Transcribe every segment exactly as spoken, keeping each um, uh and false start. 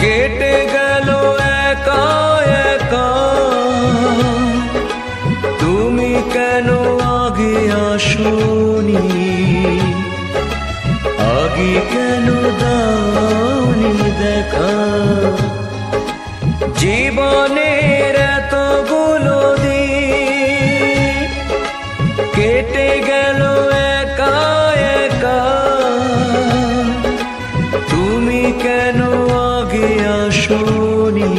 কেটে গেল একা একা, তুমি কেন আগে আসোনি, আগে কেন দাওনি দেখা। জীবনের এতগুলো দিন কেটে গেল একা একা, তুমি কেন আগে আসোনি,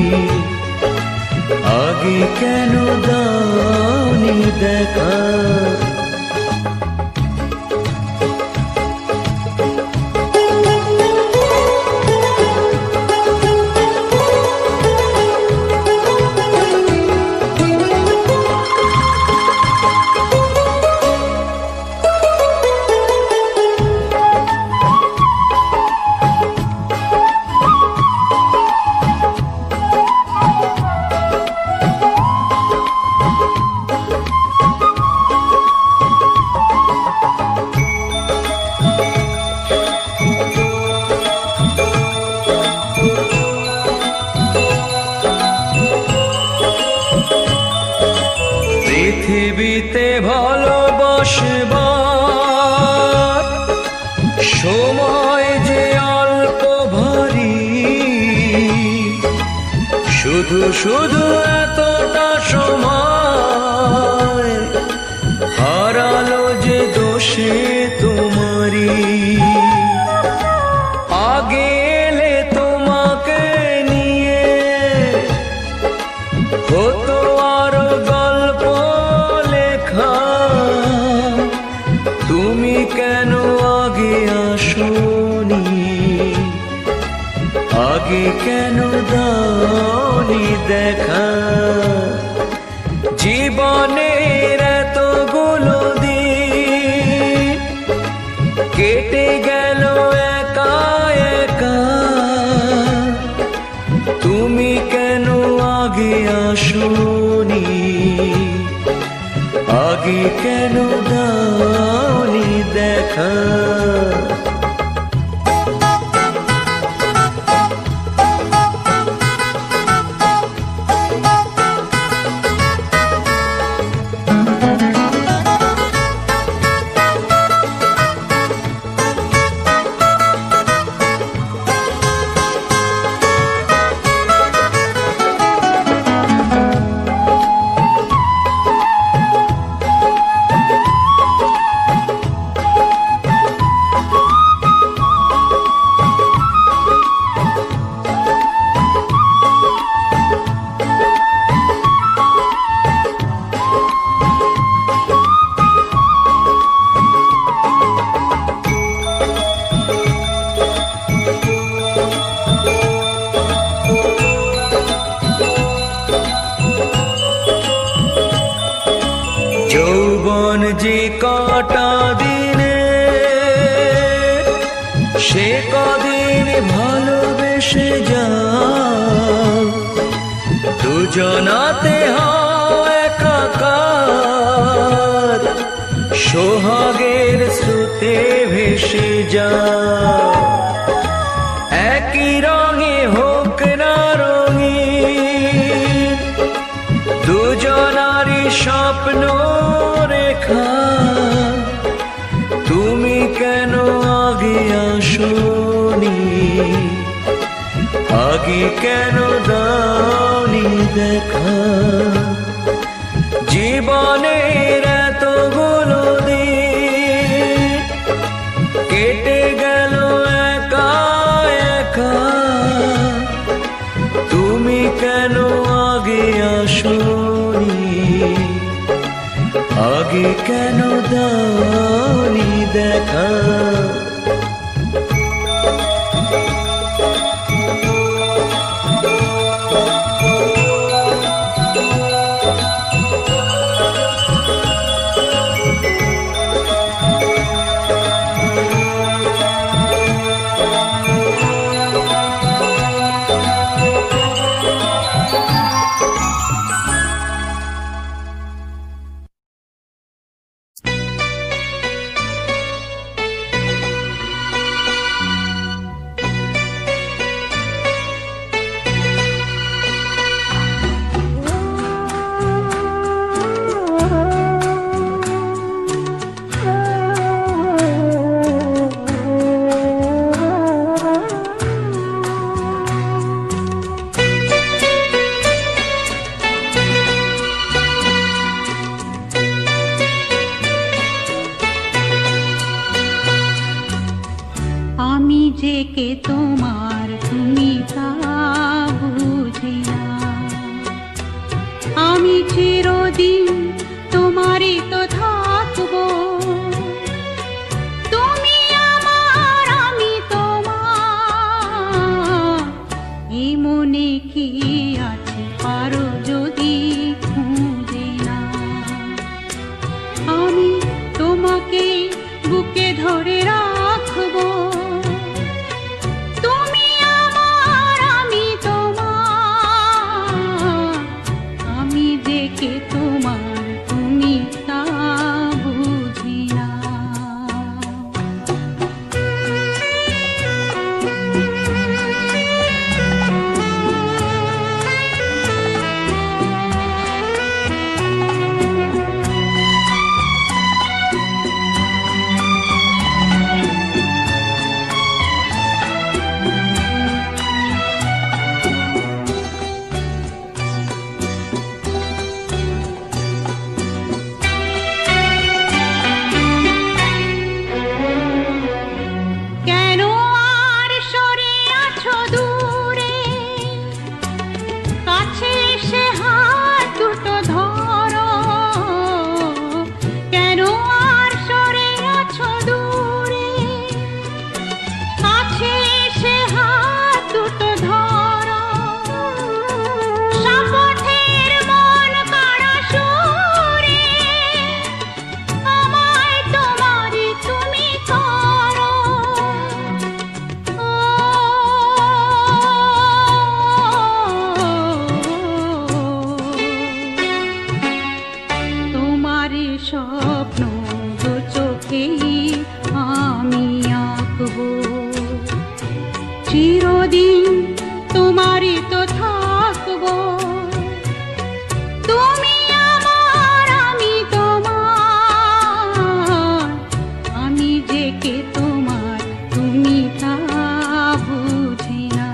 আগে কেন দাওনি দেখা। পৃথিবীতে ভালোবাসবার সময় যে অল্প ভারী, শুধু শুধু এতটা সময় হারালো যে দোষে তোমারি। আগে এলে তোমাকে নিয়ে হতো আরো গল্প লেখা, তুমি কেন আগে আসোনি, আগে কেন দাওনি দেখা। জীবনের এতগুলো দিন কেটে গেল একা একা, তুমি কেন আগে আসোনি, আগে কেন দাওনি দেখা। যৌবন যে কটা দিনে, সে কদিন ভালোবেসে যাও, দুজনাতে হও একাকার, সোহাগের স্রোতে ভেসে যাও। একই রঙে হোক না রঙিন, দুজনারই স্বপ্ন রেখা, তুমি কেন আগে আসোনি, আগে কেন দাওনি দেখা। জীবনের এতগুলো দিন কেটে গেল একা একা, তুমি কেন আগে আসোনি, আগে কেন দাওনি দেখা। তোমার তুমি তা বুঝি না। আমি চিরদিন তোমারই তো থাকবো, তুমি আমার আমি তোমার। এই মনে কি আছে পারো যদি খুঁজে না। আমি তোমাকে বুকে ধরে রাখবো, তুমি আমার আমি তোমার। আমি দেখে তোমার তুমি তা বুঝি না। স্বপ্ন দু চোখেই আমি আঁকবো, চিরদিন তোমারই তো থাকবো। তুমি আমার আমি তোমার। আমি যে কে তোমার তুমি তা বুঝি না।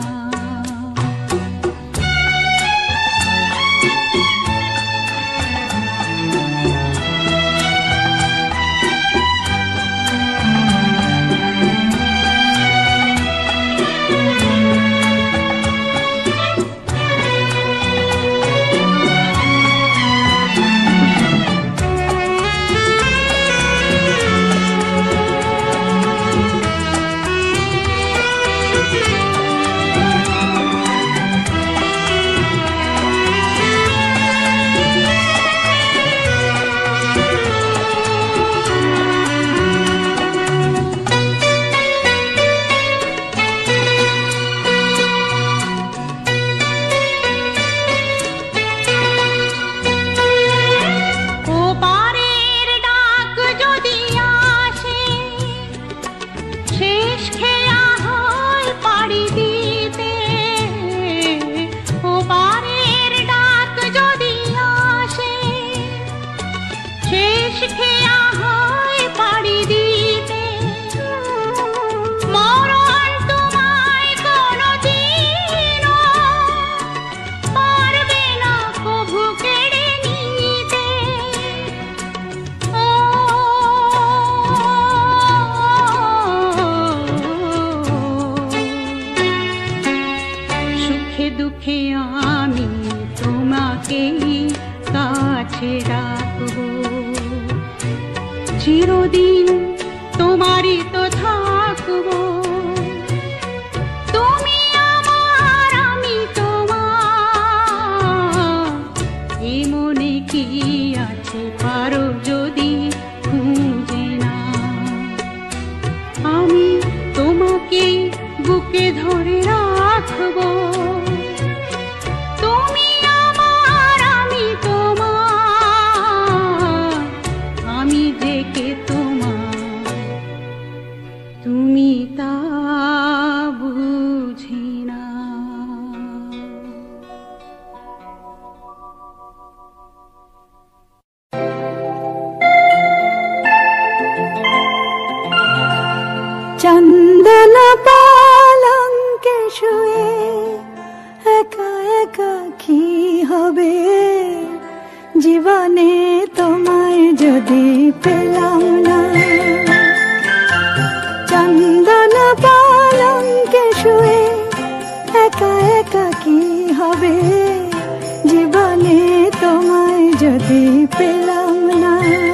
দুঃখে আমি তোমাকে কাছে রাখবো, চিরদিন তোমারই তো থাকবো। তুমি আমার আমি তোমার। এই মনে কি আছে পারো যদি খুঁজে না। আমি তোমাকে বুকে ধরে রাখবো, তুমি আমার আমি তোমার। আমি দেখে তোমার তুমি তা বুঝি না। চন্দন পালঙ্কে শুয়ে যদি পেলাম না।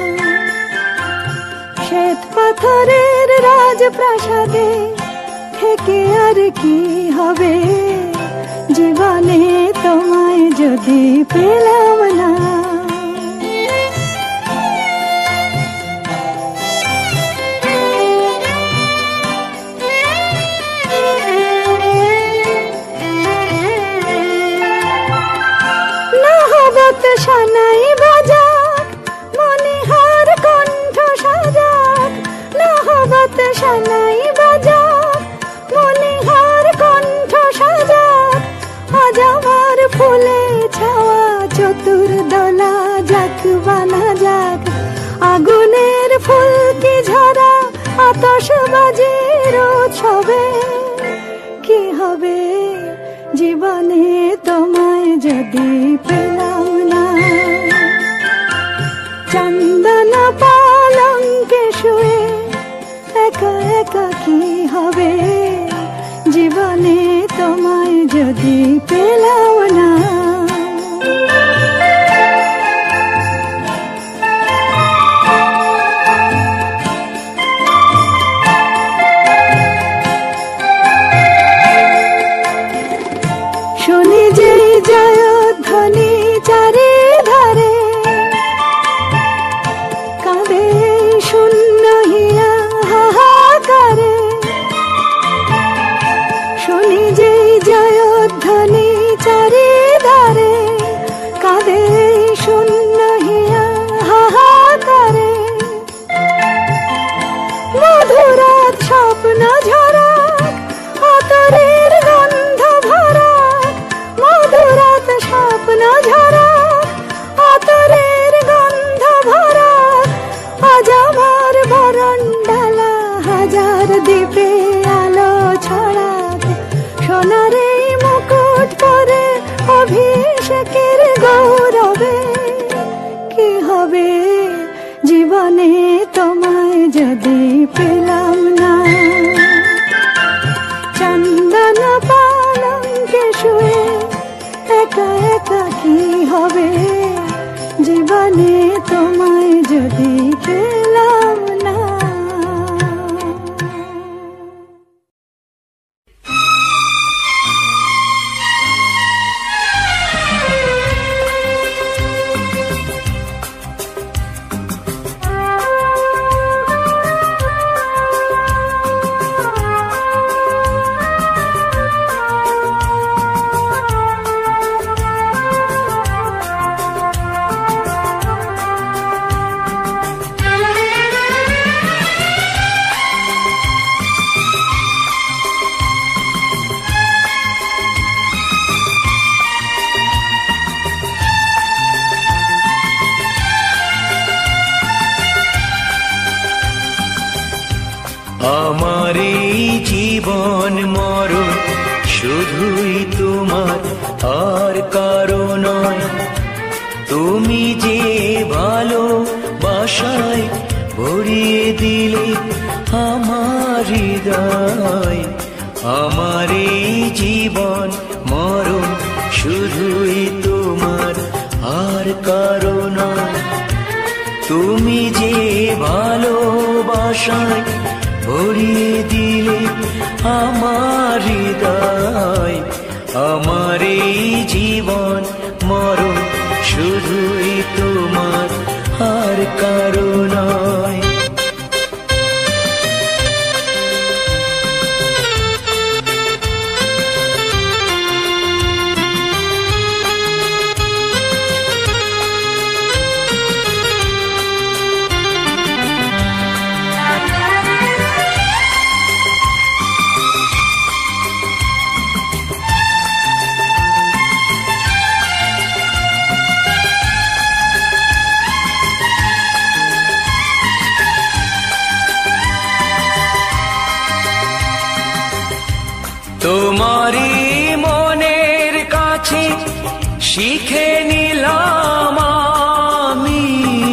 শ্বেত পাথরের রাজপ্রাসাদে থেকে আর কি হবে, জীবনে তোমায় যদি পেলাম না। সানাই বাজাক মনিহার কণ্ঠ সাজাক, নহবত সানাই বাজাক মনিহার কণ্ঠ সাজাক, আজ আমার ফুলে ছাওয়া চতুর দোলা যাক বানা যাক, আগুনের ফুলকি ঝরা আতশবাজির উৎসবে কি হবে, জীবনে তোমায় যদি পেলাম না। চন্দন পালঙ্কে শুয়ে একা একা কি হবে, জীবনে তোমায় যদি পেলাম না। শুনি যে জয়ধ্বনি চারিধারে, কাঁদে শূন্য হিয়া হাহাকারে। শুনি যে জয়ধ্বনি চারিধারে, কাঁদে শূন্য হিয়া হাহাকারে। মধুরাত স্বপ্ন ঝরা আতরের গন্ধ ভরা, মধুরাত স্বপ্ন ঝরা আতরের গন্ধ ভরা, আজ আমার বরণডালা হাজার দ্বীপে আলো ছড়াক, সোনারে মুকুট পরে অভিষেকের গৌরবে কি হবে, জীবনে তোমায় যদি পেলাম না। চন্দন পালঙ্কে শুয়ে একা একা কি হবে, জীবনে তোমায় যদি পেলাম না। আমার এই জীবন মরণ শুধুই তোমার, আর কারো নয়। তুমি যে ভালোবাসায় ভরিয়ে দিলে আমার হৃদয়, আমার এই জীবন মরণ শুধুই তোমার, আর কারো নয়। তুমি যে ভালোবাসায় ভরিয়ে দিলে আমার হৃদয়, আমার এই জীবন মরণ শুধুই তোমার, আর কারো নয়। তোমারই মনের কাছে শিখে নিলাম আমি,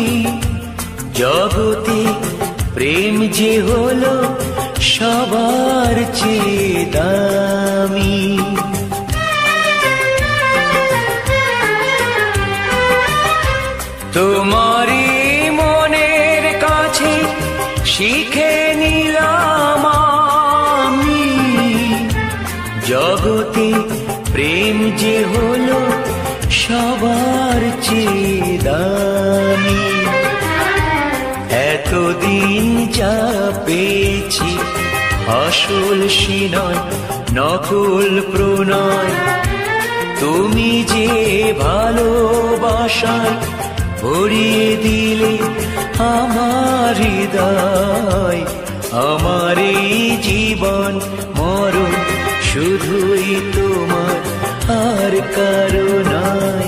জগতে প্রেম যে হলো সবার চেয়ে দামি। জগতে প্রেম যে হলো সবার চেয়ে দামি। এতদিন যা পেয়েছি আসল সে নয়, নকল প্রণয়। তুমি যে ভালোবাসায় ভরিয়ে দিলে আমার হৃদয়, আমার এই জীবন মরণ শুধুই তোমার, আর কারো নয়।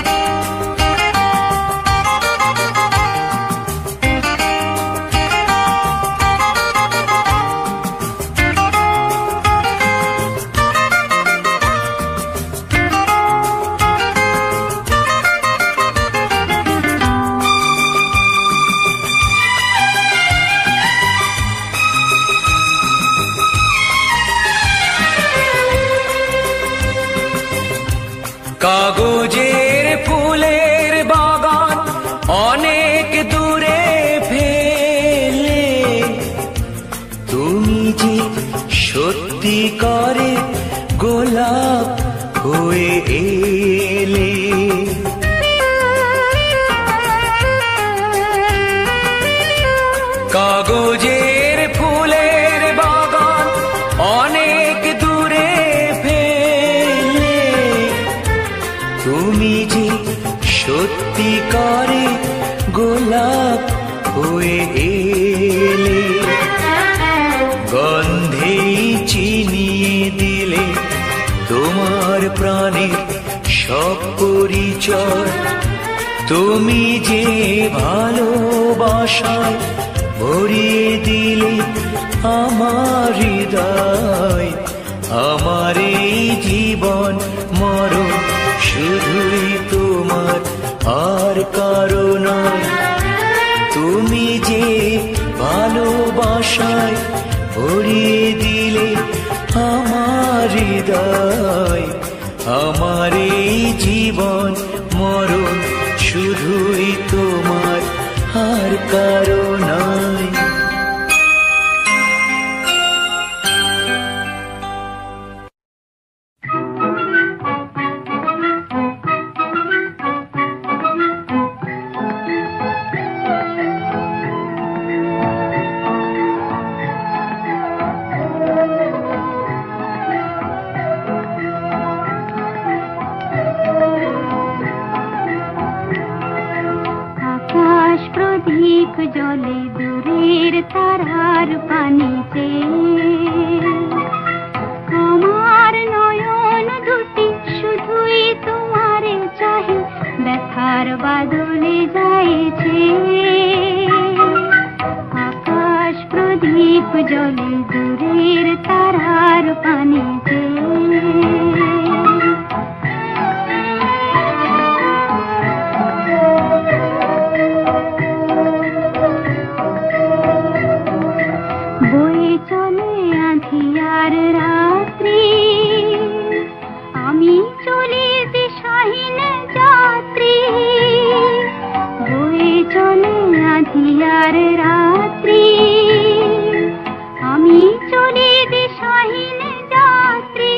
কাগজের ফুলের বাগান অনেক দূরে ফেলে তুমি যে সত্যি করে গোলাপ হয়ে এলে। কাগজের ফুলের বাগান অনেক দূরে ফেলে তুমি যে সত্যি করে গোলাপ হয়ে এলে। গন্ধে চিনিয়ে দিলে তোমার প্রাণের সব পরিচয়। তুমি যে ভালোবাসায় ভরিয়ে দিলে আমার হৃদয়, আমার এই জীবন মরণ শুধুই তোমার, আর কারো নয়। তুমি যে ভালোবাসায় ভরিয়ে দিলে আমার হৃদয়, আমার এই জীবন মরণ শুধুই তোমার, আর কারো নয়। জলে দূরের তারার পানিতে আমার নয়ন দুটি শুধুই তোমারে চাহে, ব্যথার বাদলে যাইছে। আকাশ প্রদীপ জলে দূরের তারার পানিতে চলে আঁধিয়ার রাত্রি, আমি চলি দিশাহীন যাত্রী। বয়ে চলে আঁধিয়ার রাত্রি, আমি চলি দিশাহীন যাত্রী।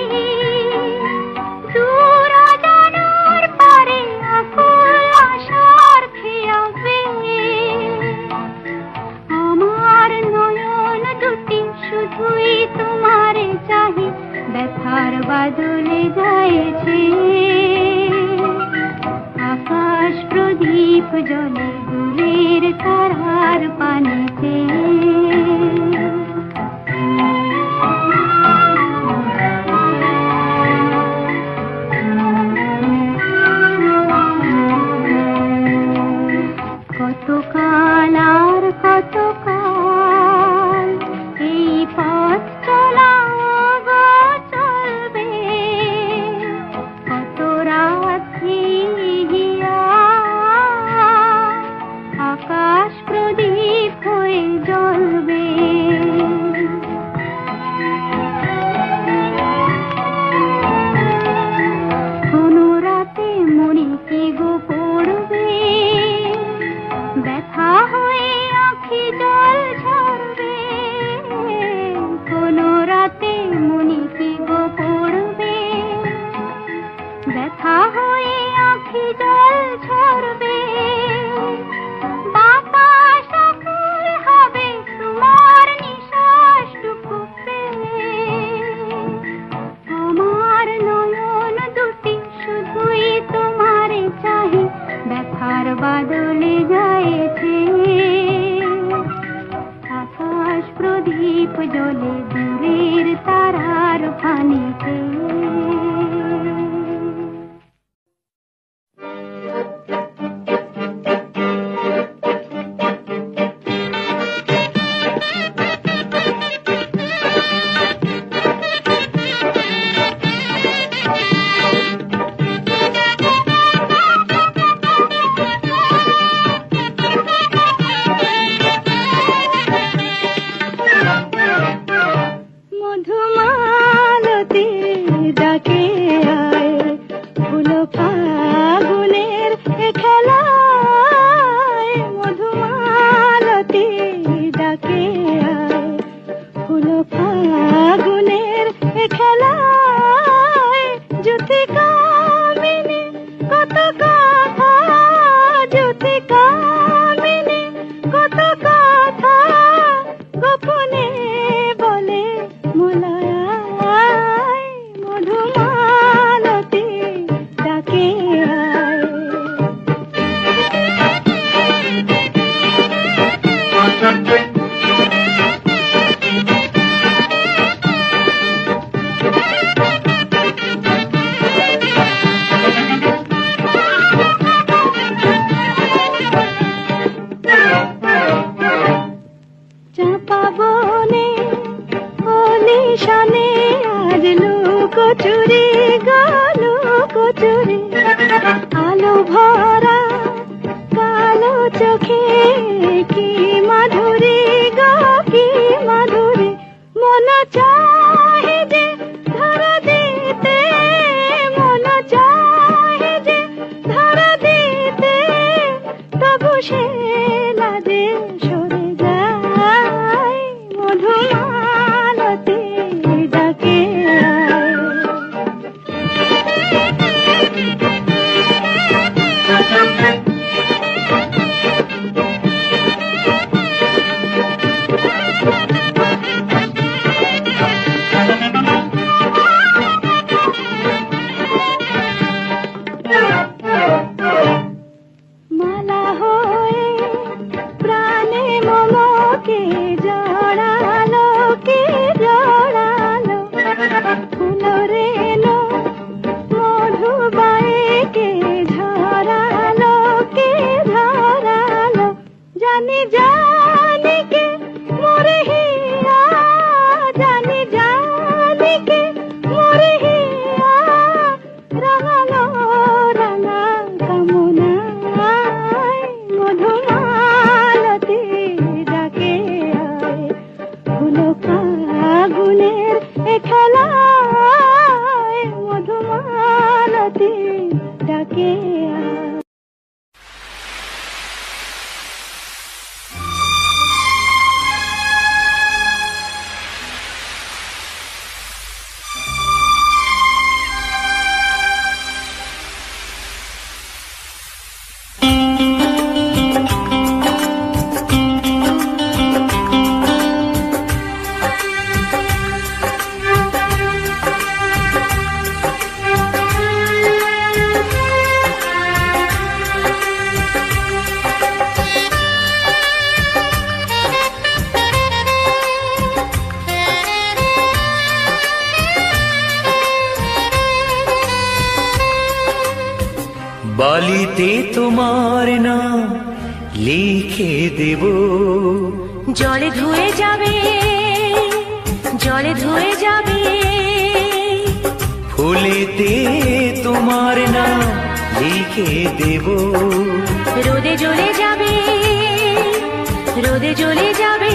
দূর অজানার পারে আকুল আশার খেয়াবে, আমার নয়ন দুটি শুধুই তোমারে চাহি, ব্যথার বাদলে যাইছে। আকাশ প্রদীপ জলে দূরের তারার পানিতে কতকাল আর কতকাল এই পথ চলা চলবে, কত রাত্রি আকাশ প্রদীপ হয়ে বাদলে যাইছে, আকাশ প্রদীপ জ্বলে দূরের তারার পানিতে। বালিতে তোমার নাম লিখে দেব, জলে ধুয়ে যাবে, জলে ধুয়ে যাবে। ফুলেতে তোমার নাম লিখে দেব, রোদে জ্বলে যাবে, রোদে জ্বলে যাবে।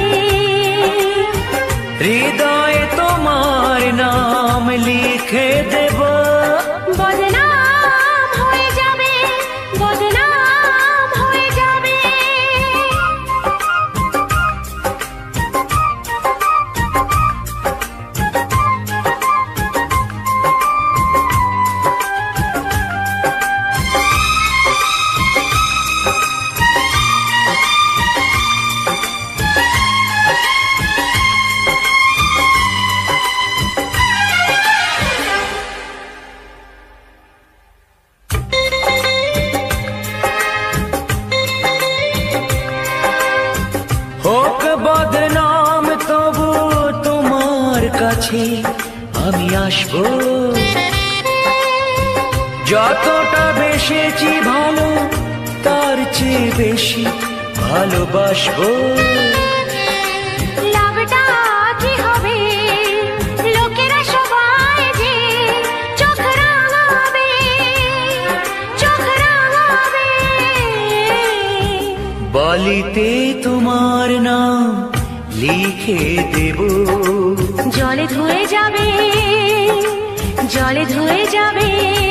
হৃদয়ে তোমার নাম লিখে দেব, বদনাম হয়ে যাবে, বদনাম হয়ে যাবে। কাছে আমি আসবো, যতটা বেসেছি ভালো তার চেয়ে বেশি ভালোবাসবো। লাভটা কি হবে লোকেরা সবাই যে চোখ রাঙাবে, চোখ রাঙাবে। বালিতে তোমার নাম লিখে দেব, জলে ধুয়ে যাবে, জলে ধুয়ে যাবে।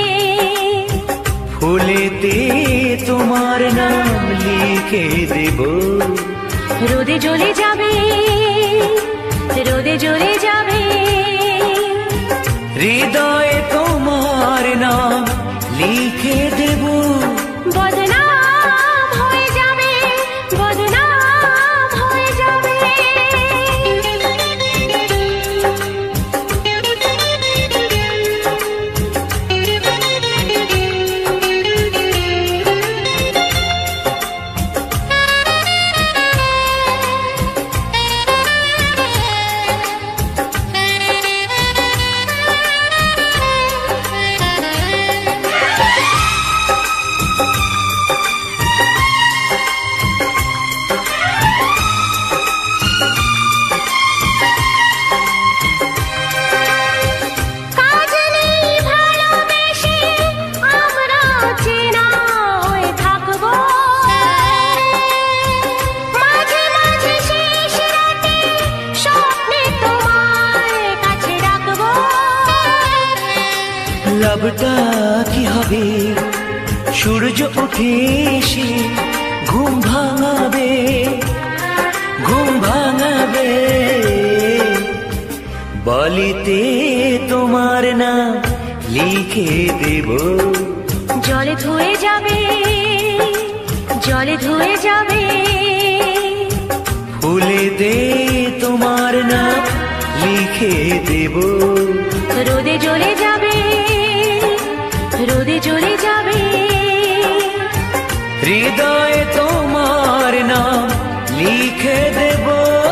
ফুলেতে তোমার নাম লিখে দেব, রোদে জ্বলে যাবে, রোদে জ্বলে যাবে। হৃদয়ে তোমার নাম লিখে দেব, বদনাম হয়ে যাবে, বদনাম হয়ে যাবে। লাভটা কি হবে সূর্য উঠে এসে ঘুম ভাঙাবে, ঘুম ভাঙাবে। বালিতে তোমার নাম লিখে দেব, জলে ধুয়ে যাবে, জলে ধুয়ে যাবে। ফুলেতে তোমার নাম লিখে দেব, রোদে জ্বলে যাবে, রোদে জ্বলে যাবে। হৃদয়ে তোমার নাম লিখে দেব,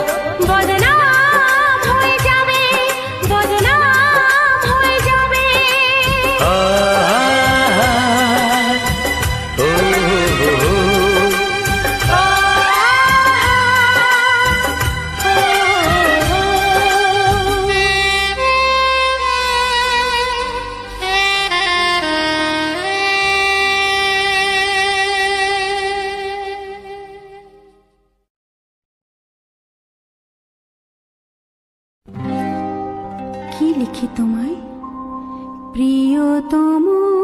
বদনাম হয়ে যাবে, বদনাম হয়ে যাবে। আ, ও, ও, ও, আ, কি লিখি তোমায় প্রিয়তম,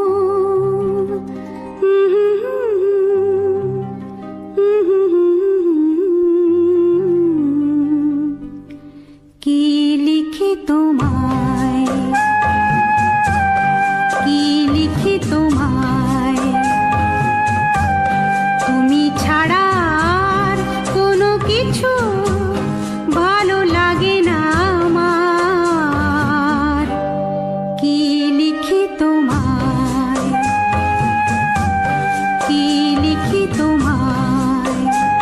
কি লিখি তোমায়, কি লিখি তোমায়। তুমি ছাড়া আর কোনো কিছু ভালো লাগে না আমার। কি লিখি তোমায়, কি লিখি তোমায়।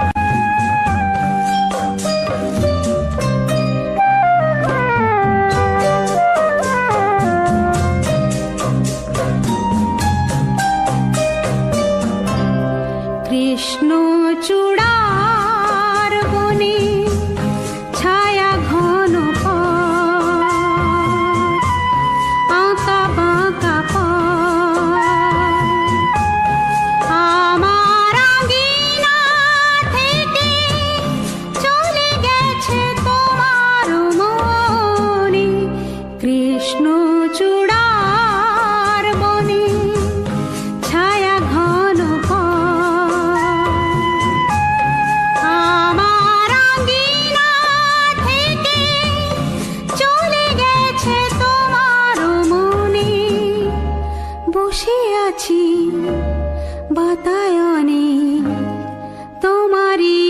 কৃষ্ণ চূড়ার বনে ছায়া ঘন পথ, আঁকা বাঁকা পথ। আমার আঙিনা থেকে চলে গেছে তোমার মনে। কৃষ্ণ চূড়ার বনে ছায়া ঘন পথ, আমার আঙিনা থেকে চলে গেছে তোমার মনে। বসে আছি বাতায়নে তোমারই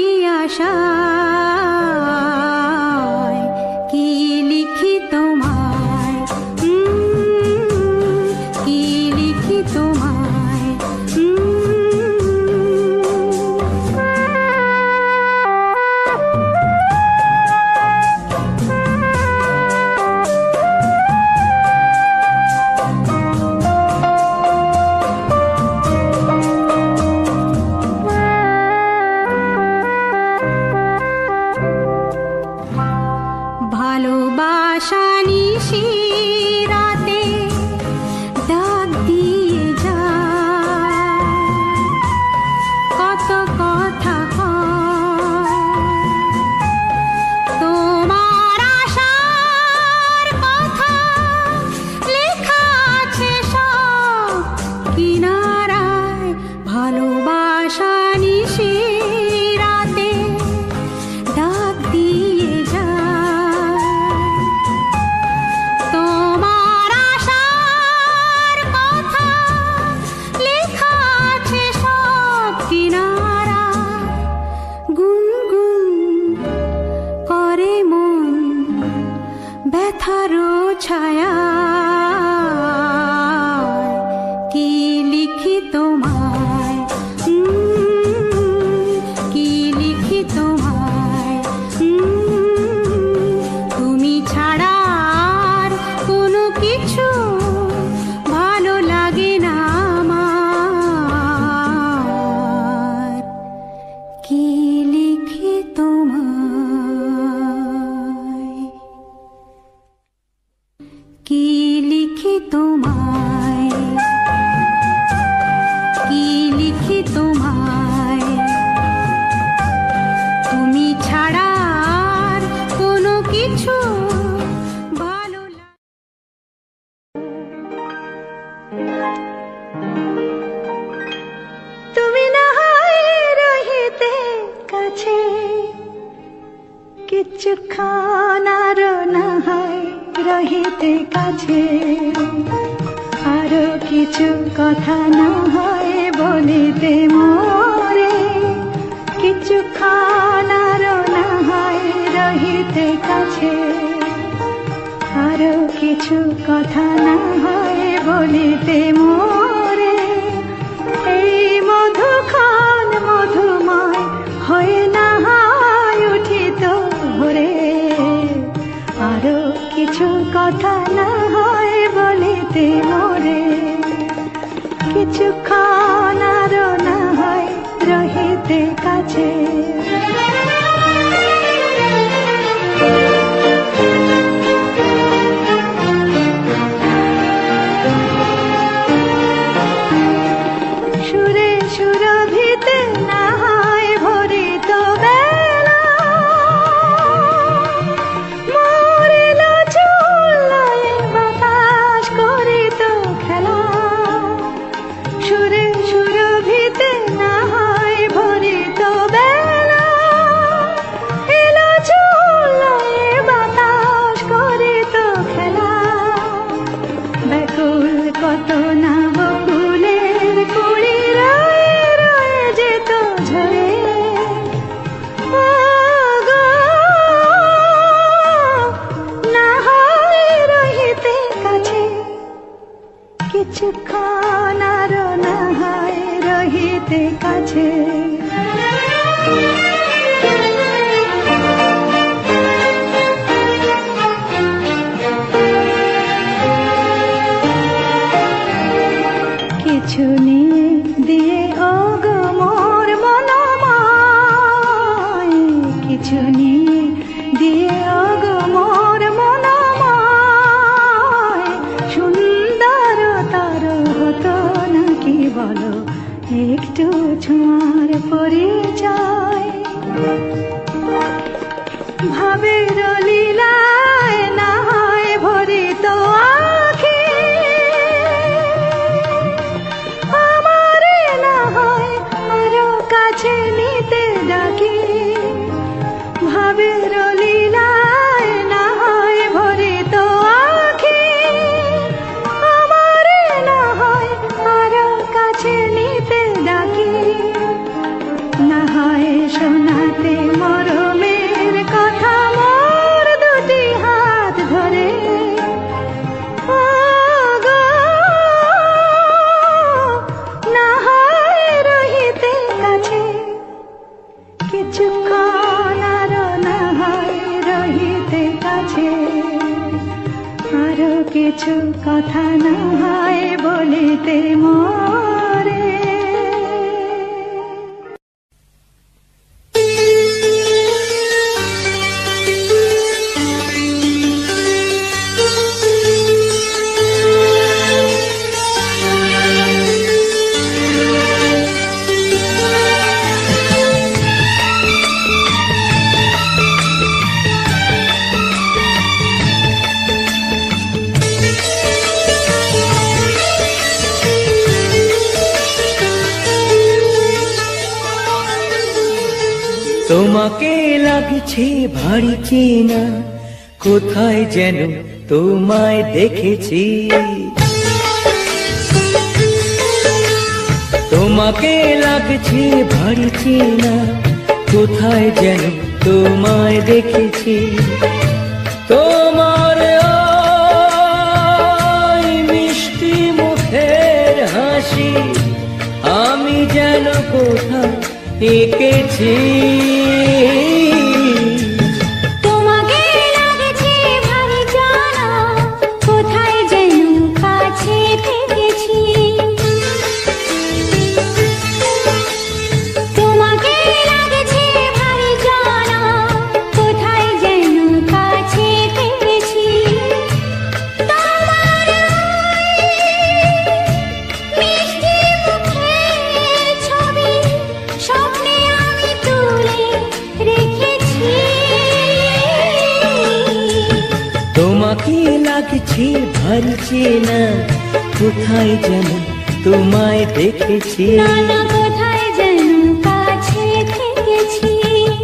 আশায়। কি লিখি তোমায়, উম, কি লিখি তোমায়, উম। তোমায়, কি লিখি তোমায়, তুমি ছাড়া আর কোনো কিছু ভালো লাগে। তুমি না হয় রহিতে কাছে, কিছুক্ষণ আরো না হয় রহিতে কাছে, আরো কিছু কথা না হয় বলিতে মোরে, কিছুক্ষণ আরো না হয় রহিতে কাছে, আরো কিছু কথা না হয় বলিতে মোরে, এই মধুক্ষণ মধুময় হয় না হয় উঠিত ভোরে, আরো কিছু কথা না হয় বলিতে মোরে, কিছুক্ষণ আরো না হয় রহিতে কাছে। সুরে সুরভিতে না হয় ভরিত বেলা, মরিল চুল্লায় বাতাস করিত খেলা, সুরে সুরভিতে না হয় ভরিত বেলা, এলো চুল্লায় বাতাস করিত খেলা, ব্যাকুল কত না বকুলের কুড়ি রয়ে রয়ে যেত ঝরে, ও গো না হয় রহিতে কাছে, কিছুক্ষণ আরো না হয় রহিতে কাছে। কিছু নিয়ে দিয়ে ওগো মোর মনময়, কিছু নিয়ে দিয়ে ওগো মোর মনময়, সুন্দর তার হতো নাকি বলো একটু ছোঁয়ার পরিচয়, ভাবের লীলায় না হয় ভরিত আখি, আমারে না হয় আরো কাছে নিতে ডাকি, ভাবের লীলায় না হয় ভরিত আখি, আমারে না হয় আরো কাছে নিতে ডাকি, না হয় শোনাতে মরমের কথা মোর দুটি হাত ধরে, ও গো না হয় রহিতে কাছে, কিছুক্ষণ আরো না হয় রহিতে কাছে, আরো কিছু কথা না হয় বলিতে মোরে। তোমাকে লাগছে ভারী চেনা, কোথায় যেন তোমায় দেখেছি, তোমাকে লাগছে ভারী চেনা, কোথায় যেন তোমায় দেখেছি, তোমার ওই মিষ্টি মুখের হাসি আমি যেন কোথায় এঁকেছি, তোমাকে লাগছে ভারী জানা, কোথায় যেন কাছে থেকেছি, তোমাকে লাগছে ভারী জানা, কোথায় যেন কাছে থেকেছি, তোমার লাগছে ভারী চেনা, কোথায় যেন তোমায় দেখেছি। না না কোথায় যেন কাছে থেকেছি।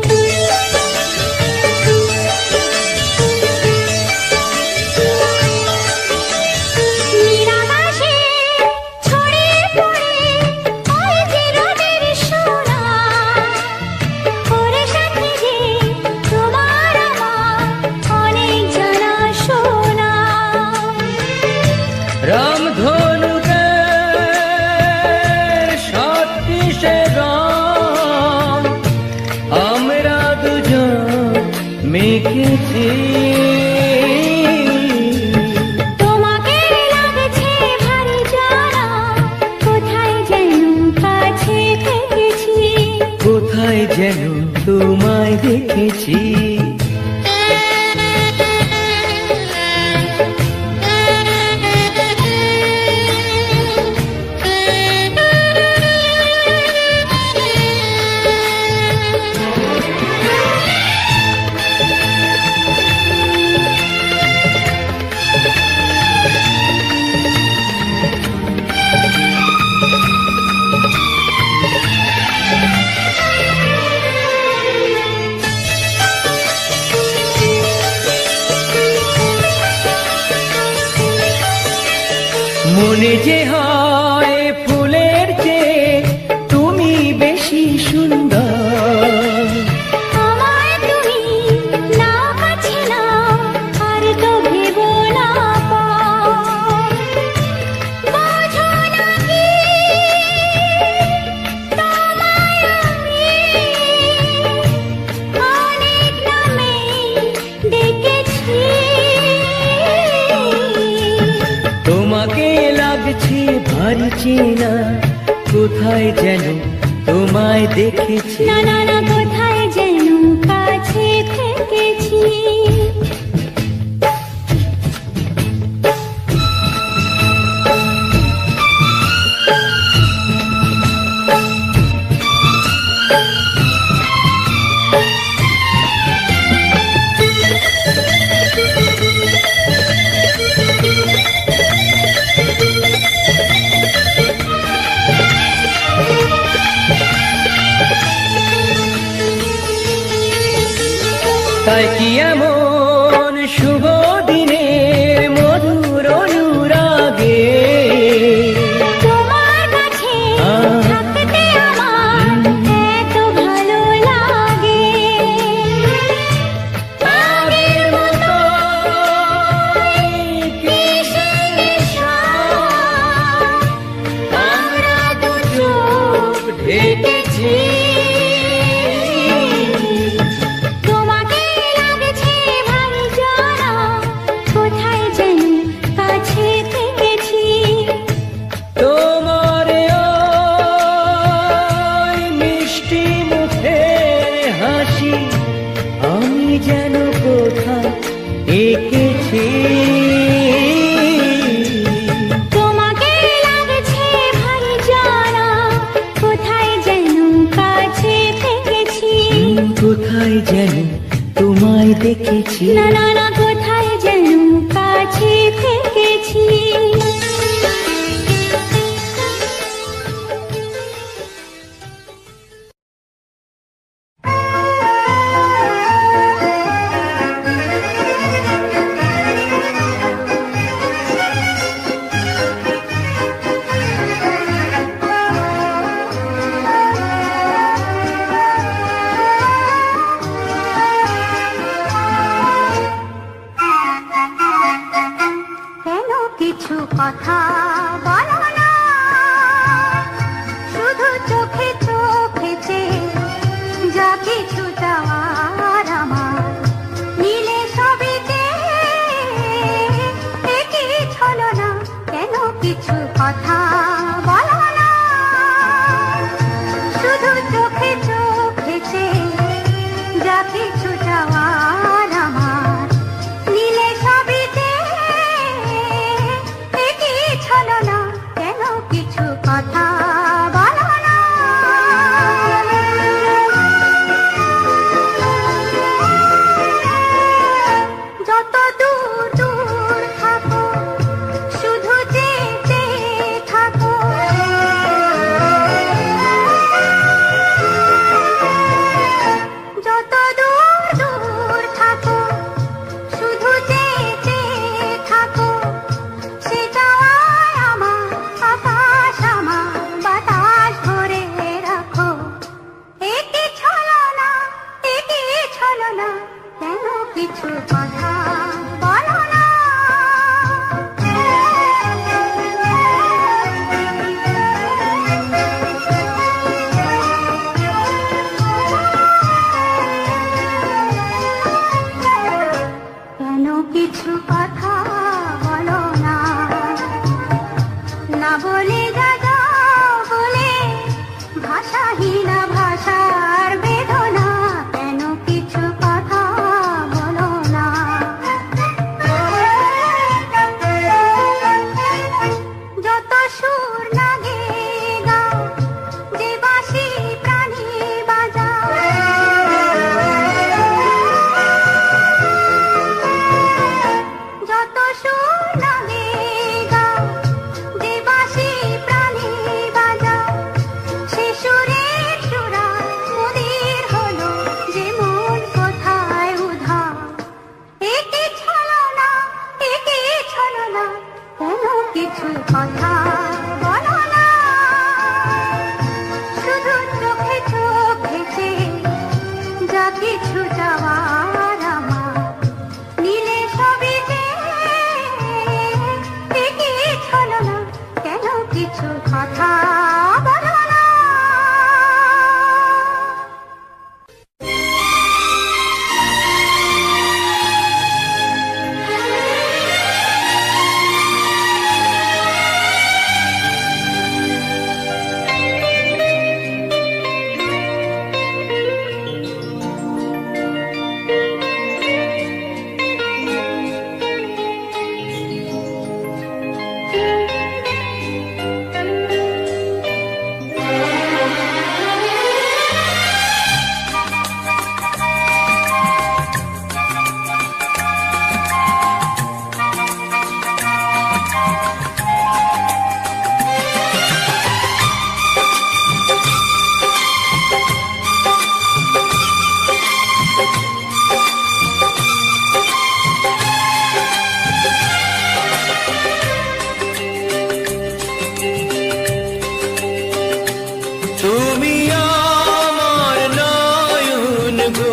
নিরাকাশে ছড়িয়ে পড়ে ওই যে রোদের সোনা, ওরে সাথী যে তোমার আমার অনেক জানা শোনা। রামধনুকের সাতটিশে রং আমরা দুজন মেখেছি। তোমাকে লাগছে ভারী জানা, কোথায় যেন কাছে থেকেছি। কোথায় যেন তোমায় দেখেছি। মনে যে হয় ফুলের চেয়ে তুমি বেশি সুন্দর। আমায় তুমি নাও কাছে নাও, আর তো ভেবো না পর। বোঝো নাকি তোমায় আমি অনেক নামে ডেকেছি। তোমাকে লাগছে ভারী চেনা, কোথায় যেন তোমায় দেখেছি। না না না কোথায় যেন কাছে থেকেছি। তাই কি এমন শুভ দিনের মধুর অনুরাগে তোমার কাছে থাকতে আমার এত ভালো লাগে। আগের মতো কিসে নেশা, আমরা দু চোখ ঢেকেছি। তোমাকে লাগছে ভারী জানা, কোথায় যেন কাছে থেকেছি। তোমার ওই মিষ্টি মুখের হাসি আমি যেন কোথায় এঁকেছি। তোমাকে লাগছে ভারী জানা, কোথায় যেন কাছে থেকেছি। কোথায় যেন তোমায় দেখেছি। না না না কোথায় যেন কাছে থেকেছি। কেন কিছু কথা বলো না, শুধু চোখে চোখে চেয়ে যা কিছু চাওয়ার আমার নিলে সবিতে একই ছলো না। কেন কিছু কথা বলো না, শুধু চোখে চোখে চেয়ে যা কিছু চাওয়ার আমার নিলে সবিতে একই ছলো না। কেন কিছু কথা বলো না। যত দূর দূর থাকো না বলে যা যাও বলে, ভাষাহীনা ভাষার বেদনা, কেন কিছু কথা বলো না। যত সুর লাগে গাও, যে বাঁশি প্রাণী বাজাও, যত সুর লাগে গাও, যে বাঁশি প্রাণী বাজাও, সে সুরের সুরায় মলির হলো যে মন কোথায় উধাও। একে ছলনা, একে ছলনা, কেন কিছু কথা বলো না। শুধু চোখে চোখ ঘেঁষে যা কিছু যাওয়ার আমার, নিলে সবই যে একে ছলনা, কেন কিছু কথা বলো না। তুমি আমার নয়ন গো,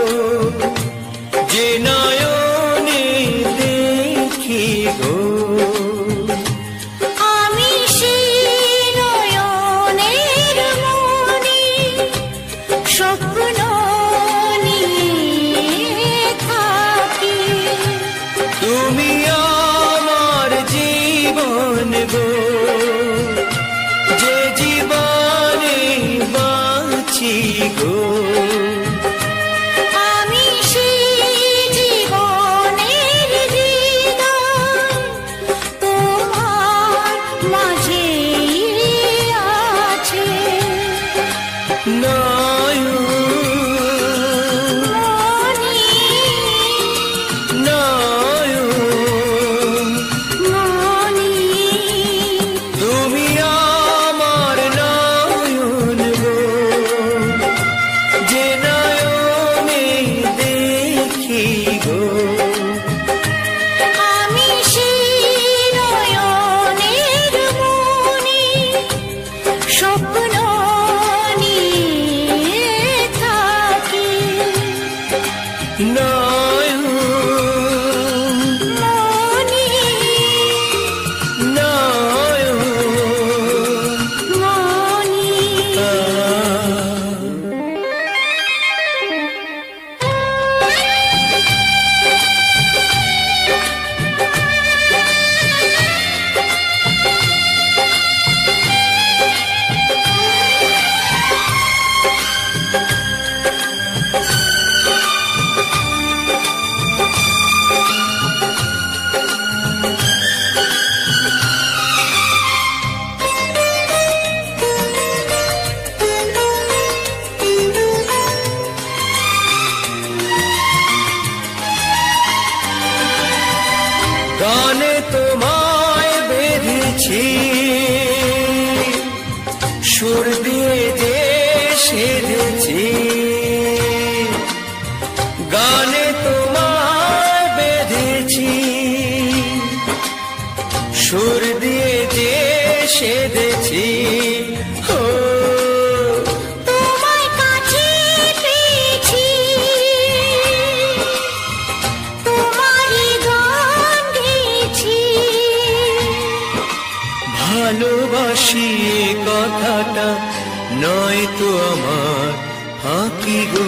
যে নয়নে দেখি গো, আমি সেই নয়নের মনি, স্বপ্ন নিয়ে থাকি। তুমি আমার জীবন গো, যে জীবনে বাঁচি গো, আমি সেই জীবনের হৃদয়, তোমার মাঝেই আছে। নয়ন মনি, নয়ন মনি, তুমি আমার নয়ন গো, যে নয়নে দেখি গো, আমি সেই নয়নের মনি, স্বপ্ন নিয়ে থাকি। নয়ন মনি, নয়ন মনি। গানে তোমায় বেঁধেছি, সুর দিয়ে যে সেধেছি, গানে তোমায় বেঁধেছি, সুর দিয়ে যে সেধেছি। ও তোমায় কাছে পেয়েছি, তোমারই গান গেয়েছি। ভালোবাসি এ কথাটা নয় তো আমার ফাঁকি গো,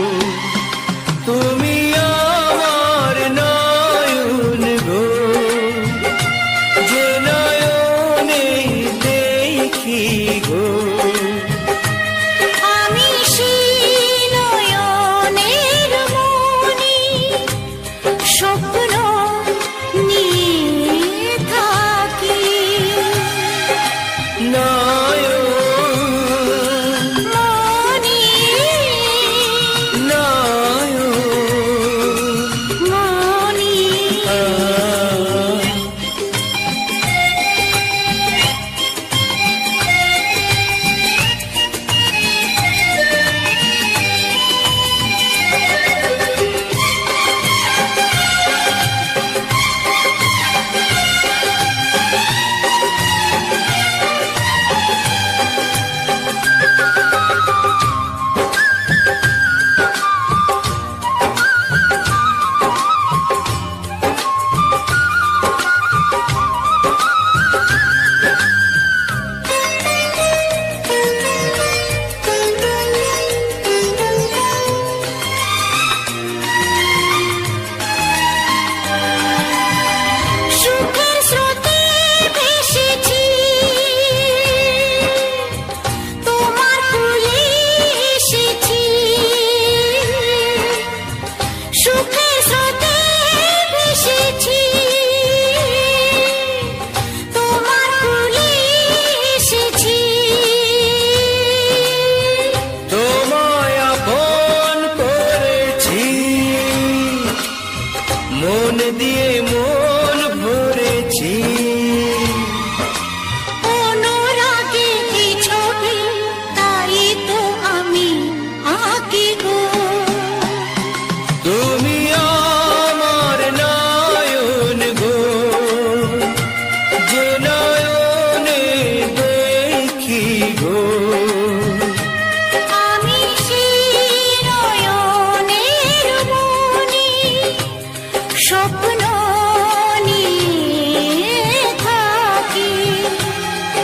তুমি আমার নয়ন গো, যে নয়নে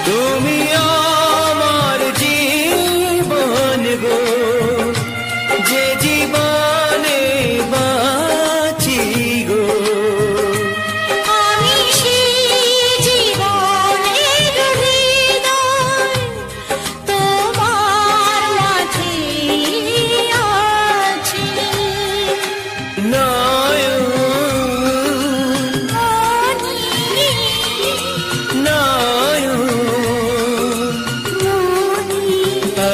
তুমি আমার জীবন গো, যে জীবনে বাঁচি গো। আমি সেই জীবনের হৃদয় তোমার মাঝে আছি। নয়ন নয়ন আ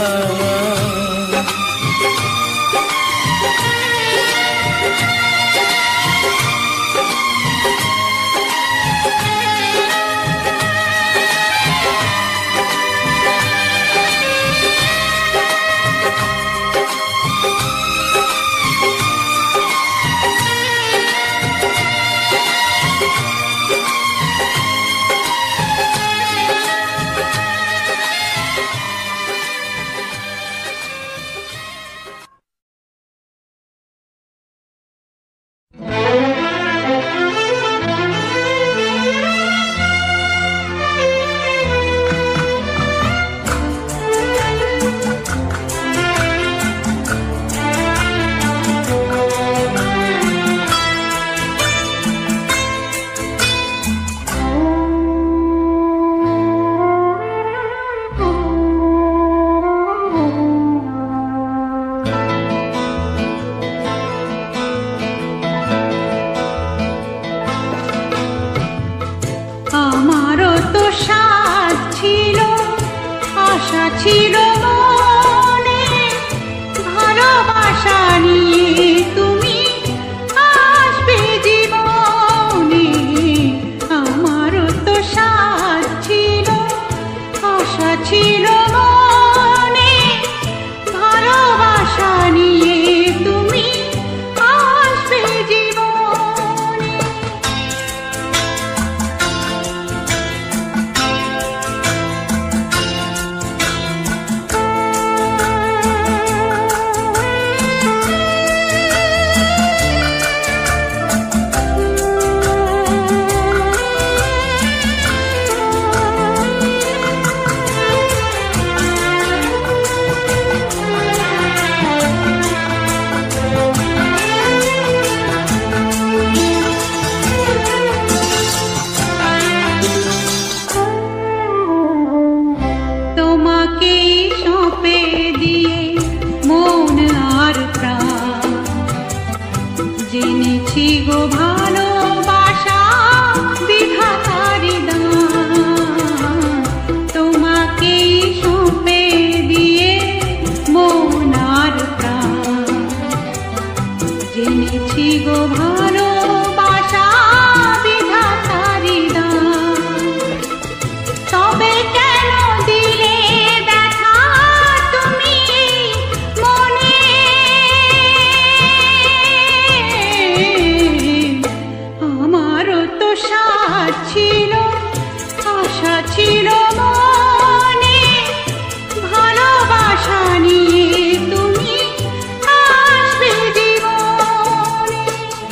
আমারও তো সাথ ছিল, আশা ছিল মনে, ভালোবাসা নিয়ে তুমি আসবে জীবনে। আমারও তো সাথ ছিল, আশা ছিল মনে, ভালোবাসা নিয়ে তুমি আসবে জীবনে। তোমাকেই সঁপে দিয়ে মন আর প্রাণ, জেনেছি গো ভালোবাসা বিধাতার দান। তোমাকেই সঁপে দিয়ে মন আর প্রাণ, জেনেছি গো ভালোবাসা বিধাতার দান। তবে কেন দিলে ব্যথা তুমি মনে, আমারও তো সাথ ছিল, আশা ছিল মনে, ভালোবাসা নিয়ে তুমি আসবে জীবনে।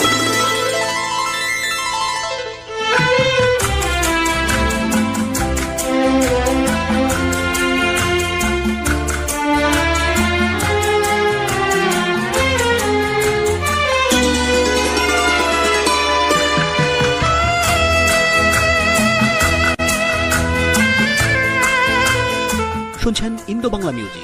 শুনছেন ইন্দো বাংলা মিউজিক।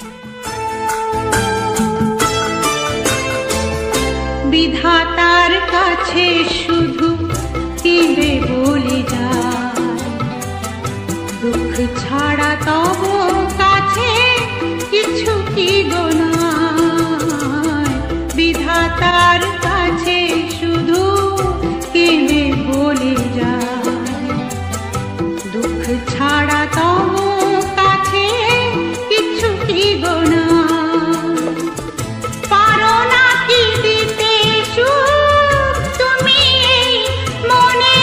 বিধাতার কাছে শুধু কেঁদে বলি যায়, দুঃখ ছাড়া তব কাছে কিছু কি গো নাই। বিধাতার কাছে শুধু কেঁদে বলি যায়, দুঃখ ছাড়া তব কাছে কিছু কি গো নাই। পারো না কি দিতে সুখ তুমি এই মনে,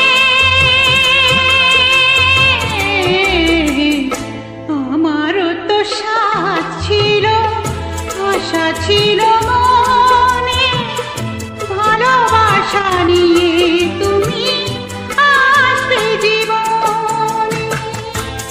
আমারও তো সাথ ছিল, আশা ছিল মনে, ভালোবাসা নিয়ে তুমি আসবে জীবনে।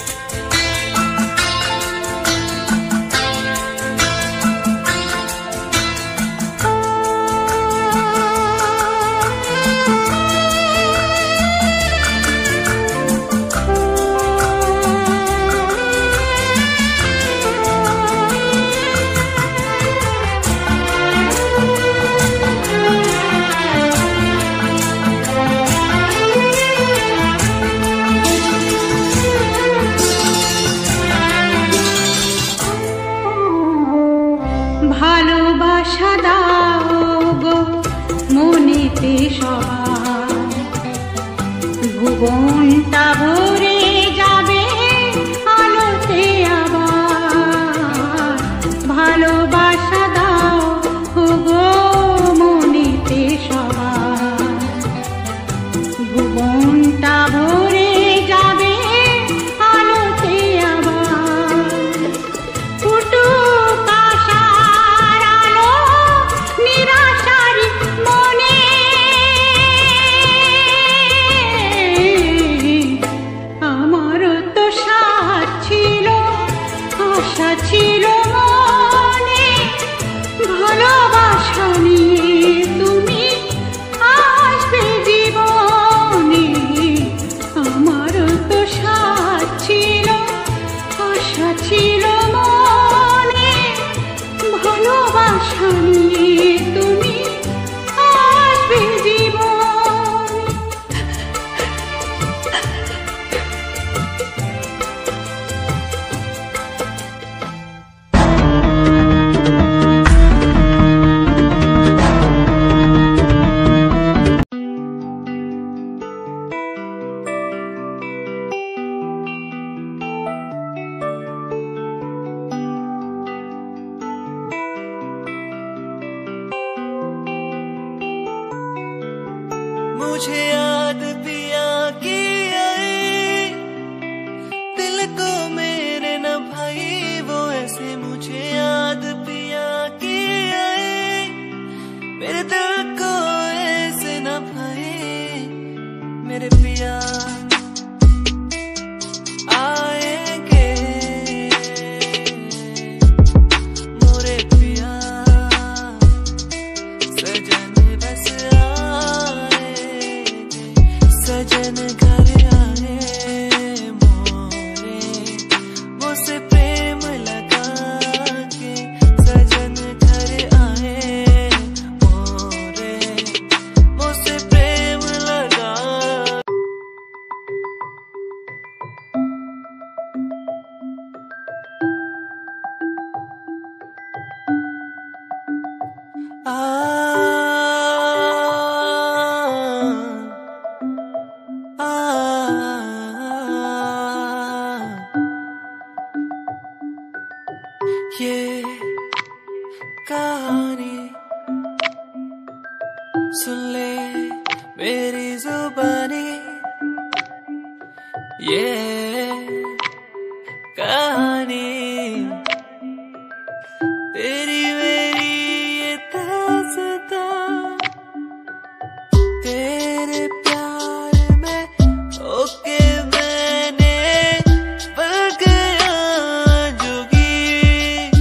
मुझे याद पिया की आई, दिल को मेरे न भाई वो ऐसे मुझे याद पिया की आई, मेरे दिल को ऐसे न भाई मेरे पिया आएंगे मोरे पिया सजन बस आए सजन घर आए मोरे मुझसे प्रेम लगा के सजन घर आए मोरे मुझसे प्रेम लगा। आ ये कहानी सुन ले मेरी जुबानी, ये कहानी तेरी मेरी ये दास्तां, तेरे प्यार में ओके मैंने बन गया जोगी,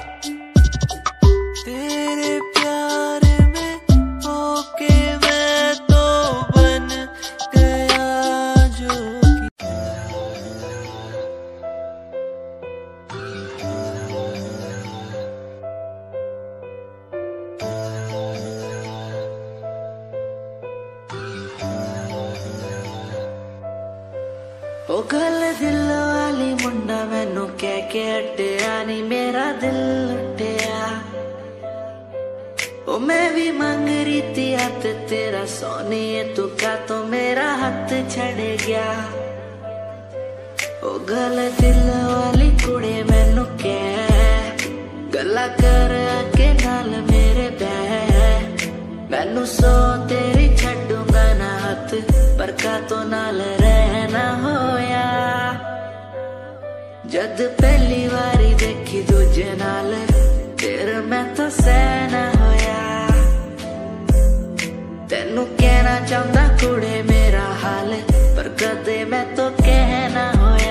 तेरे प्यार में ओके मैं तो बन गया जोगी। ओ गल दिल वाली मुंडा मैनू कह के हटिया नी मेरा दिल लुटिया, ओ मैं भी मंग रही थी हाथ तेरा सोनी तू का तो मेरा हाथ छड़ गया। ओ गल दिल वाली कुड़े मैनू कह गल्ला कर के नाल मेरे बह, मैनू सो तेरी छड्डूंगा ना हाथ पर का तो नाल रहना होया, जद पहली बारी देखी दूजे नाल फिर मैं तो सहना होया, तेनू कहना चाहता कुड़े मेरा हाल पर कदे मैं तो कहना होया।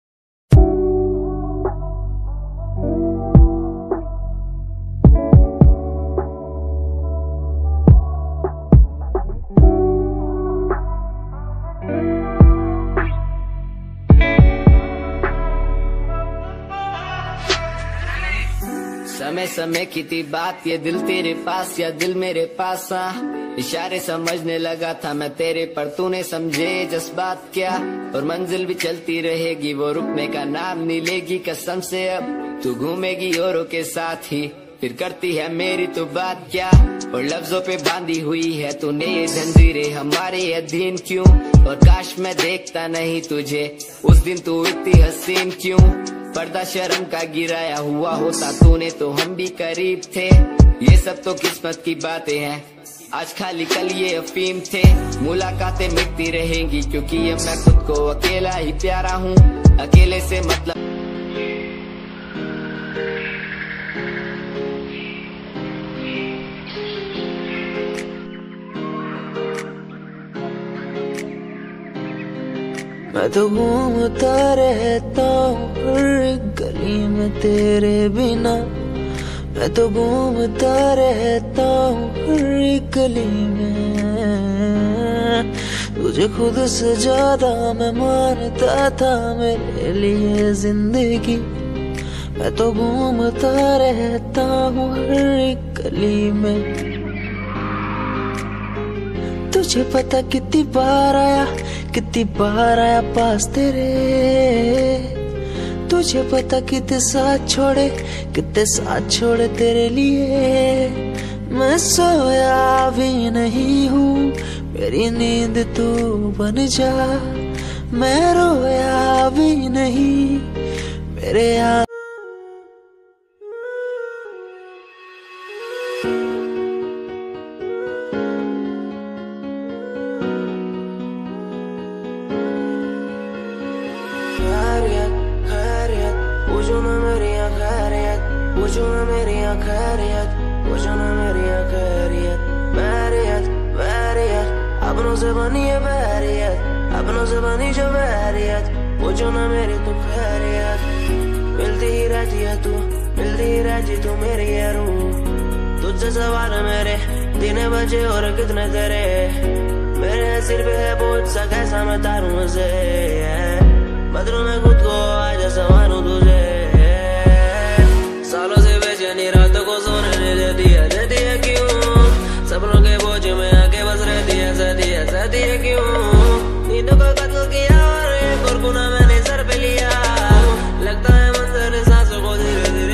समय समय की थी बात ये दिल तेरे पास या दिल मेरे पास, आ इशारे समझने लगा था मैं तेरे पर तूने समझे जज्बात क्या, और मंजिल भी चलती रहेगी वो रुकने का नाम नहीं लेगी कसम से, अब तू घूमेगी औरों के साथ ही फिर करती है मेरी तो बात क्या, और लफ्जों पे बांधी हुई है तूने ये जंजीरें हमारे अधीन क्यों, और काश मैं देखता नहीं तुझे उस दिन तू इतनी हसीन क्यों, पर्दा शर्म का गिराया हुआ होता तूने तो हम भी करीब थे, ये सब तो किस्मत की बातें हैं आज खाली कल ये अफीम थे, मुलाकातें मिटती रहेंगी क्योंकि अब मैं खुद को अकेला ही प्यारा हूँ, अकेले से मतलब मैं तो घूमता रहता हूँ हर गली में तेरे बिना, मैं तो घूमता रहता हूँ हर गली में, तुझे खुद से ज्यादा मैं मानता था मेरे लिए जिंदगी, मैं तो घूमता रहता हूँ हर गली में, तुझे पता कितनी बार आया कितनी बार आया पास तेरे, तुझे पता कितने साथ छोड़े कितने साथ छोड़े तेरे लिए, मैं सोया भी नहीं हूँ मेरी नींद तू बन जा, मैं रोया भी नहीं मेरे यार। पूछो ना मेरी खैरियत, पूछो ना मेरी खैरियत, पूछो ना मेरी खैरियत। बैरियत बैरियत अपनों से बनी है बैरियत, अपनों से बनी जो बैरियत। पूछो ना मेरी तू खैरियत, मिलती ही रहती है तू, मिलती ही रहती तू मेरी है रूह। तुझसे सवाल मेरे दिन बजे और कितने तेरे, मेरे सिर पे है बोझ सा कैसा मैं तारूं उसे। बदलूं मैं खुद को आज संवारूं तुझे। सालों से बेचैनी रातों को सोने नहीं देती है, देती है क्यों? सपनों के बोझ में आके बस रहती है, सहती है सहती है क्यों? नींदों को कत्ल किया और एक और गुनाह मैंने सर पे लिया। लगता है मंजर सांसों को धीरे धीरे।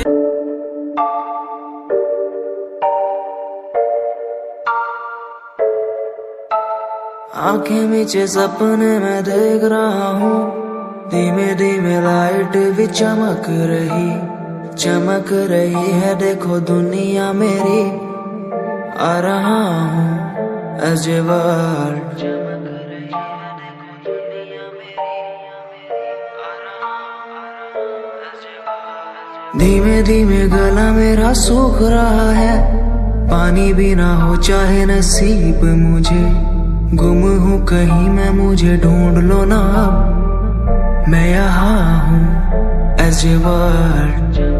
आंखें मीचे सपने में देख रहा हूँ, धीमे धीमे लाइट भी चमक रही, चमक रही है देखो दुनिया मेरी। आ रहा हूँ as a world, चमक रही है देखो दुनिया मेरी। आ रहा हूँ as a world। धीमे धीमे गला मेरा सूख रहा है, पानी भी ना हो चाहे नसीब मुझे। गुम हूँ कहीं मैं, मुझे ढूंढ लो ना अब, मैं यहाँ हूँ as a world।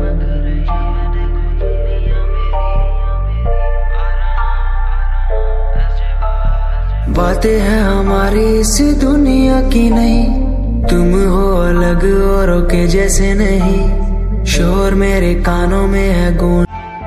बातें हैं हमारी इस दुनिया की नहीं, तुम हो अलग औरों के जैसे नहीं। शोर मेरे कानों में है गूंज,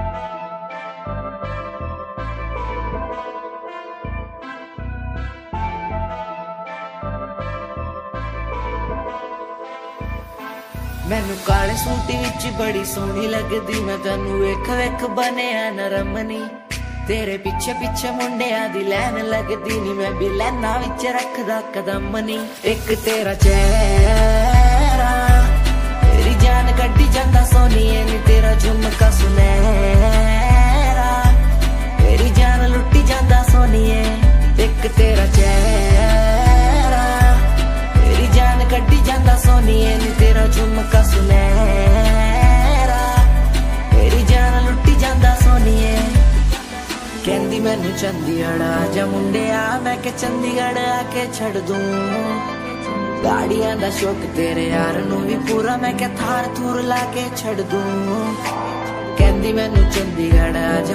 मैनू काले सूट विच बड़ी सोहनी लगदी, मैं तैनू वेख वेख बनिया नरमनी। तेरे पीछे पीछे मुंडिया दी लैन लगदी नी, मैं भी लैना विच रखदा कदम नी। एक तेरा चेहरा तेरी जान कड्डी जांदा सोनिए नी, तेरा झुमका सुनहरा तेरी जान लुट्टी जांदा सोनिए। एक तेरा चेहरा तेरी जान कड्डी जांदा सोनिए नी, तेरा झुमका सुनहरा तेरी जान लुट्टी जांदा सोनिए। कहंदी मैनू चंडीगढ़ आजा मुंडिया, मैं के चंडीगढ़ आके छड़ दूं। गाड़ियां दा शौक तेरे यार नू भी पूरा, मैं के थार थूर लाके छड़ दूं। कहंदी मैनू चंडीगढ़ आजा।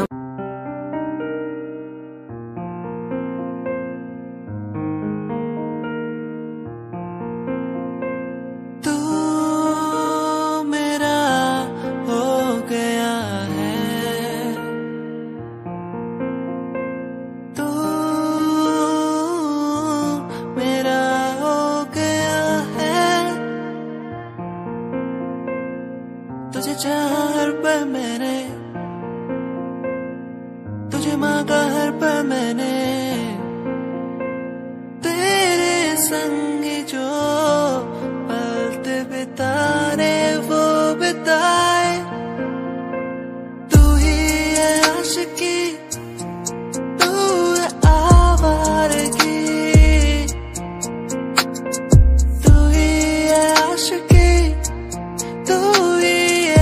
तुझे चाहा हर पल मैंने, तुझे मांगा हर पल मैंने। तेरे संग जो पल बिताने वो बिताए। तू ही है आशिकी, तू है आवारगी, तू ही है आशिकी, तू ही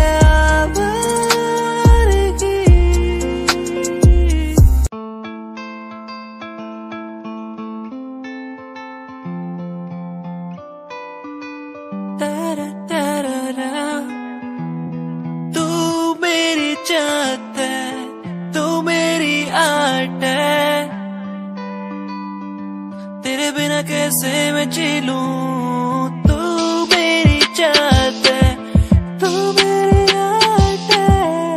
तू मेरी चाहत है, तू मेरी आर्ट है। तेरे बिना कैसे मैं जी लूं, तू मेरी चाहत है, तू मेरी आर्ट है।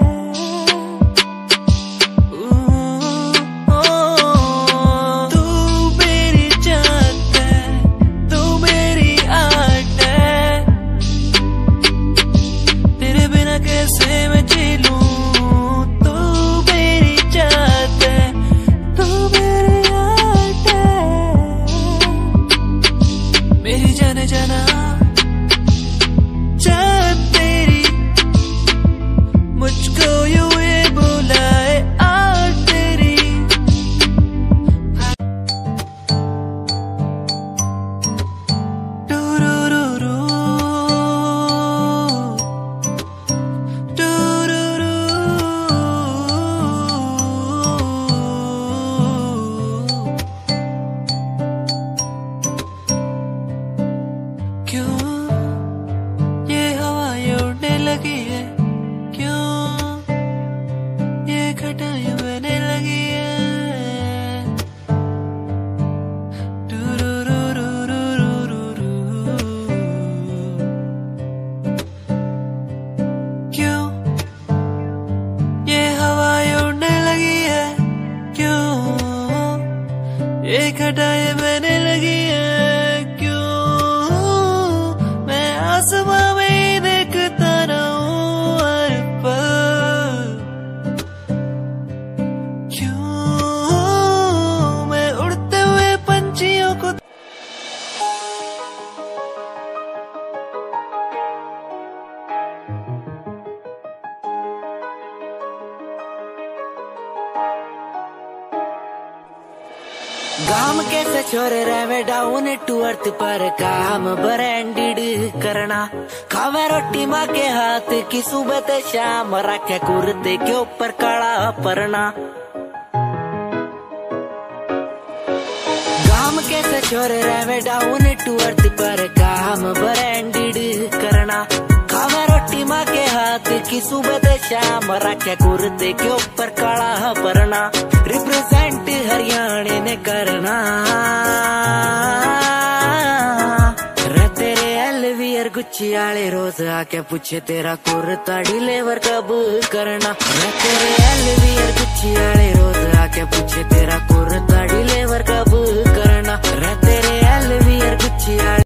तू मेरी चाहत है, तू मेरी आर्ट है। तेरे बिना कैसे मैं जी लूं, तू मेरी चाहत है, तू मेरी आर्ट है। मेरी लगी है, क्यों ये घटाएं बहने लगी है। क्यों ये हवाएं उड़ने लगी है, क्यों ये घटाएं बहने लगी है। क्यों मैं आसमां में ही देखता रहूं हर पल, क्यों मैं उड़ते हुए पंछियों को। काम कैसे छोरे रहे डाउन टू अर्थ पर काम ब्रांडेड करना। खावे रोटी माँ के हाथ की सुबह ते शाम, रखे कुर्ते के ऊपर काला परना। काम कैसे छोरे रहे डाउन टू अर्थ पर काम ब्रांडेड करना। खावे रोटी माँ के हाथ की सुबह ते शाम, रखे कुर्ते के ऊपर काला परना। रिप्रेजेंट हरियाणा ने करना रे तेरे एलवीआर गुच्ची आले रोज आके पूछे तेरा कुर्ता डिलीवर कब करना। रे तेरे एलवीआर गुच्ची आले रोज आके पूछे तेरा कुर्ता डिलीवर कब करना। रे तेरे एलवीआर गुच्ची आले